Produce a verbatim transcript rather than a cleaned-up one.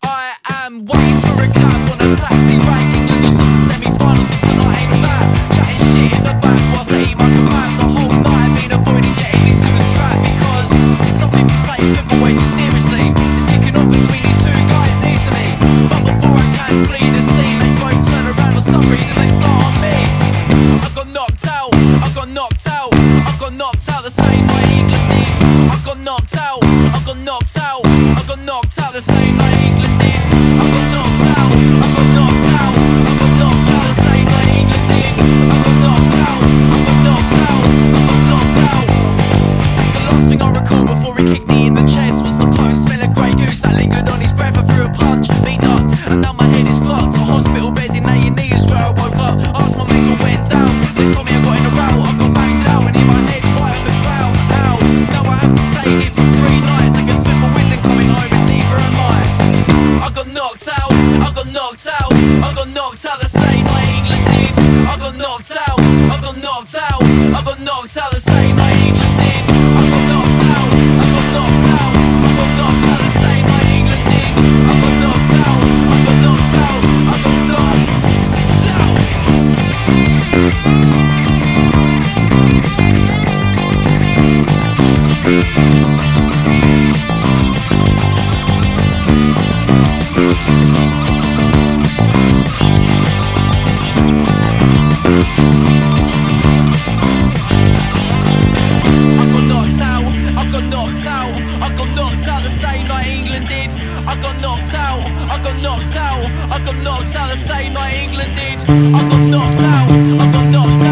I am waiting for a cab on a taxi rank. England just lost the semi-finals, so tonight ain't on that. Chatting shit in the back whilst I eat my kebab. The whole night I've been avoiding getting into a scrap, because some people take football way too seriously. It's kicking off between these two guys easily, but before I can flee the scene, they both turn around for some reason, they start on me. I got knocked out, I got knocked out, I got knocked out the same night England did. I got knocked out, I got knocked out, I got knocked out the same night England did. I got knocked out, I got knocked out, I got knocked out the same night England did. I got knocked out, I got knocked out, I got knocked out. The last thing I recall before he kicked me in the chest was the potent smell of grey goose that lingered on his breath. I threw a punch, he ducked, and now my head is fucked. A hospital bed in A and E is where I woke up. Asked my mates what went down, they told me I got in a row. I got banged out and hit my head right on the ground. Ow, now I have to stay here for three nights. I guess football isn't coming home and neither am I. I got knocked out, I got knocked out, I got knocked out the same night England did. I got knocked out, I got knocked out, I got knocked out the same night England did. I got knocked out, I got knocked out, I got knocked out the same night England did. I got knocked out, I got knocked out, I got knocked out. I got knocked out the same night England did. I got knocked out, I got knocked out, I got knocked out the same night England did. I got knocked out, I got knocked out.